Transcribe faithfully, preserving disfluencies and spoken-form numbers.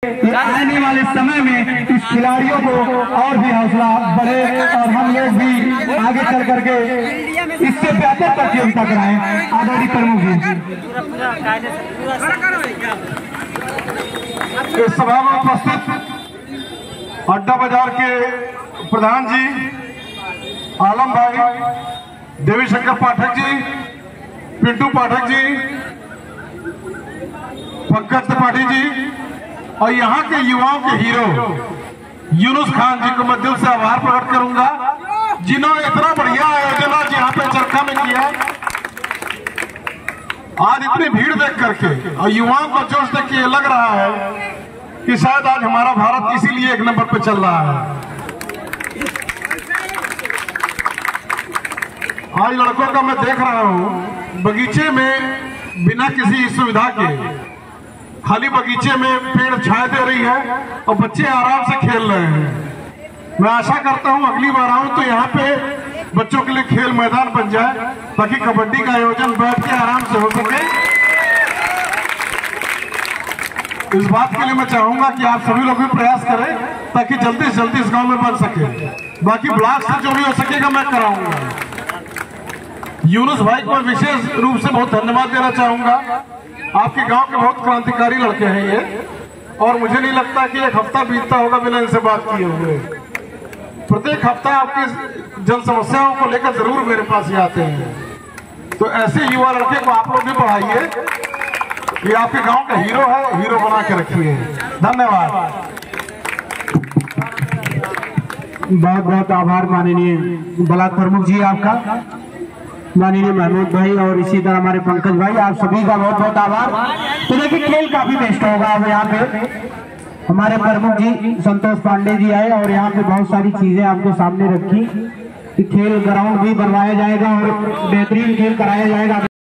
आने वाले समय में इस खिलाड़ियों को और भी हौसला बढ़े और हम लोग भी आगे चल करके इससे बेहतर प्रतियोगिता कराएं। आदरणीय प्रमुख जी, इस सभा में उपस्थित अड्डा बाजार के प्रधान जी आलम भाई, देवी शंकर पाठक जी, पिंटू पाठक जी, पंकज त्रिपाठी जी और यहाँ के युवाओं के हीरो यूनुस खान जी को मैं दिल से आभार प्रकट करूंगा, जिन्होंने इतना बढ़िया आयोजन आज यहाँ पे चरखा में किया। आज इतनी भीड़ देख करके और युवाओं का जोश देख के लग रहा है कि शायद आज हमारा भारत इसीलिए एक नंबर पे चल रहा है। आज लड़कों का मैं देख रहा हूँ बगीचे में बिना किसी सुविधा के, खाली बगीचे में पेड़ छाया दे रही है और बच्चे आराम से खेल रहे हैं। मैं आशा करता हूँ अगली बार आऊं तो यहाँ पे बच्चों के लिए खेल मैदान बन जाए ताकि कबड्डी का आयोजन बैठ के आराम से हो सके। इस बात के लिए मैं चाहूंगा कि आप सभी लोग भी प्रयास करें ताकि जल्दी से जल्दी इस गांव में बन सके। बाकी ब्लॉक से जो भी हो सकेगा मैं कराऊंगा। यूनुस भाई को विशेष रूप से बहुत धन्यवाद देना चाहूंगा। आपके गांव के बहुत क्रांतिकारी लड़के हैं ये, और मुझे नहीं लगता कि एक हफ्ता बीतता होगा बिना इनसे बात किए हुए। प्रत्येक हफ्ता आपकी जन समस्याओं को लेकर जरूर मेरे पास ही आते हैं। तो ऐसे युवा लड़के को आप लोग भी पढ़ाइए, ये आपके गांव का हीरो है, हीरो बना के रखिए। धन्यवाद। बहुत बहुत आभार माननीय ब्लॉक प्रमुख जी आपका, माननीय महमूद भाई और इसी तरह हमारे पंकज भाई, आप सभी का बहुत बहुत आभार। तो देखिए खेल काफी बेस्ट होगा। अब यहाँ पे हमारे प्रमुख जी संतोष पांडे जी आए और यहाँ पे बहुत सारी चीजें आपको सामने रखी कि खेल ग्राउंड भी बनवाया जाएगा और बेहतरीन खेल कराया जाएगा।